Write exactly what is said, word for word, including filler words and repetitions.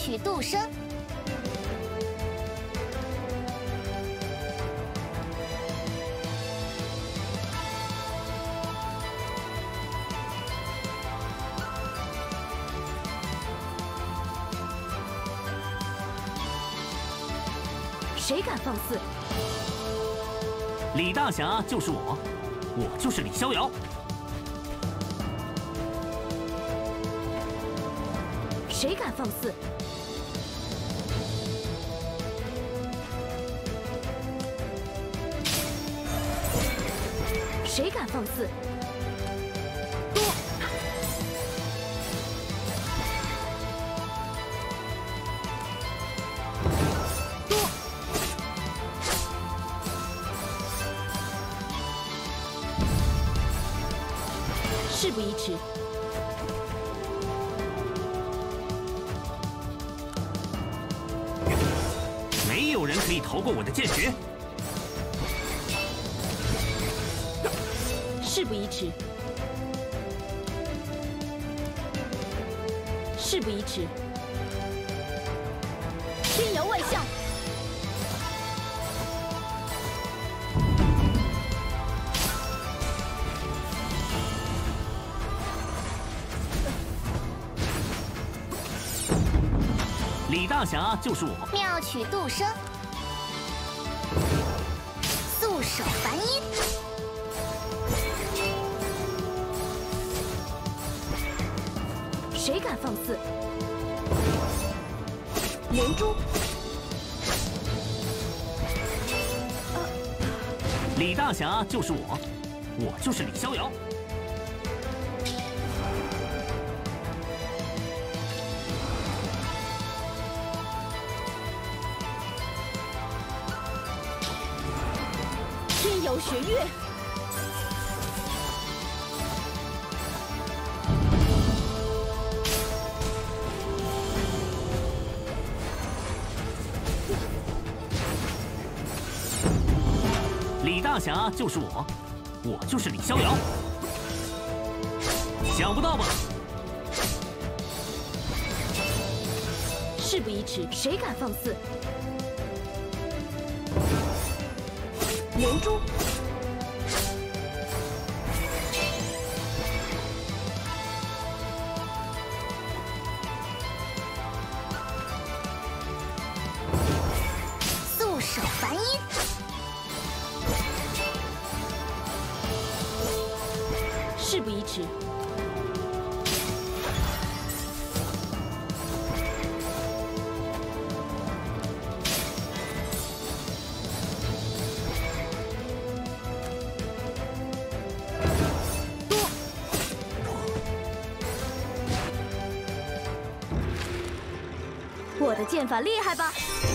取杜生。 谁敢放肆？ 李大侠就是我，我就是李逍遥。 谁敢放肆？谁敢放肆？多！多！事不宜迟。 没有人可以逃过我的剑诀。 事不宜迟，事不宜迟。天摇万象， 李大侠就是我。 妙取杜生，素手凡音。 谁敢放肆？连珠， 李大侠就是我，我就是李逍遥。 天摇玄月。 李大侠就是我，我就是李逍遥。想不到吧？ 事不宜迟，谁敢放肆？连珠， 素手凡音。 事不宜迟，多。我的剑法厉害吧？